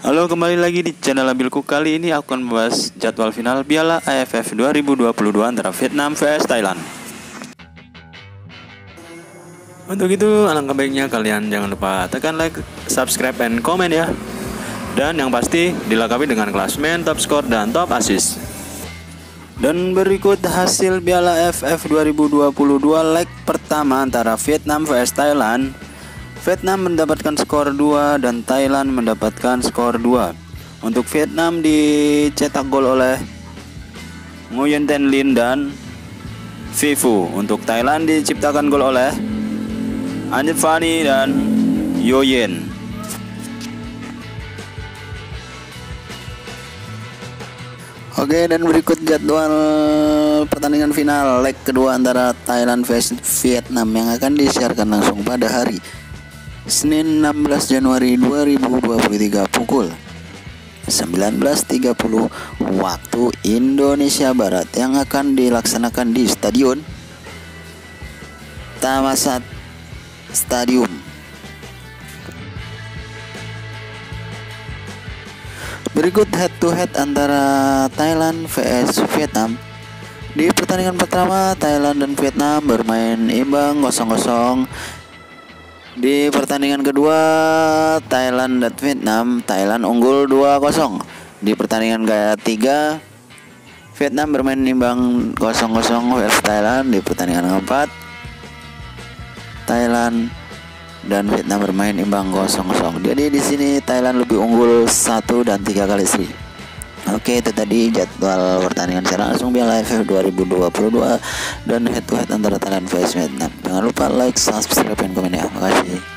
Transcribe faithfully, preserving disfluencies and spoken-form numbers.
Halo, kembali lagi di channel Abilku. Kali ini aku akan membahas jadwal final Piala A F F dua ribu dua puluh dua antara Vietnam vs Thailand. Untuk itu, alangkah baiknya kalian jangan lupa tekan like, subscribe, dan komen ya. Dan yang pasti dilengkapi dengan klasmen, top skor, dan top assist. Dan berikut hasil Piala A F F dua ribu dua puluh dua leg pertama antara Vietnam vs Thailand. Vietnam mendapatkan skor dua dan Thailand mendapatkan skor dua. Untuk Vietnam dicetak gol oleh Nguyen Thanh Linh dan Vi Phu. Untuk Thailand diciptakan gol oleh Anjit Phani dan Yo Yen. Oke, dan berikut jadwal pertandingan final leg kedua antara Thailand vs Vietnam yang akan disiarkan langsung pada hari Senin enam belas Januari dua ribu dua puluh tiga pukul sembilan belas tiga puluh waktu Indonesia Barat, yang akan dilaksanakan di Stadion Thammasat Stadium. Berikut head to head antara Thailand vs Vietnam. Di pertandingan pertama, Thailand dan Vietnam bermain imbang kosong kosong. Di pertandingan kedua, Thailand dan Vietnam, Thailand unggul dua kosong. Di pertandingan ketiga, Vietnam bermain imbang kosong kosong versus Thailand. Di pertandingan keempat, Thailand dan Vietnam bermain imbang kosong kosong. Jadi di sini Thailand lebih unggul satu dan tiga kali seri. Oke, itu tadi jadwal pertandingan secara langsung Piala A F F dua ribu dua puluh dua dan head to head antara Thailand vs Vietnam. Jangan lupa like, subscribe, dan komen ya. Makasih.